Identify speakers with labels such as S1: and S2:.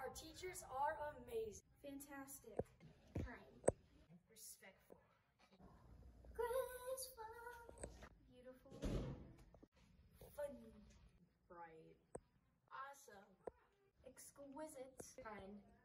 S1: Our teachers are amazing.
S2: Fantastic.
S3: Kind.
S1: Respectful.
S2: Graceful. Beautiful.
S1: Funny.
S3: Bright.
S1: Awesome.
S2: Exquisite.
S3: Kind.